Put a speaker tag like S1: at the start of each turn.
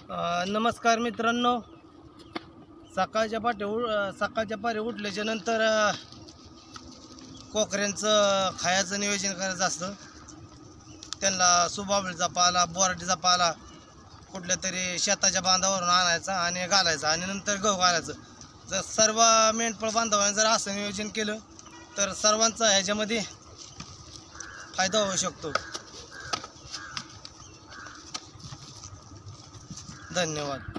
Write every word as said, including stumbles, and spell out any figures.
S1: अ, नमस्कार मित्रांनो. सकाळच्या पाठी उ सकाळच्या पारी उठल्याच्या नंतर अ, कोकऱ्यांचं खायचं नियोजन करायचं असतं. त्यांना सुबाबळीचा पाला, बोराटीचा पाला कुठल्या तरी शेताच्या बांधावरून आणायचा आणि घालायचा आणि नंतर गहू घालायचं. जर सर्व मेंढपाळ बांधवांनी जर असं नियोजन केलं तर सर्वांचा ह्याच्यामध्ये फायदा होऊ शकतो. धन्यवाद.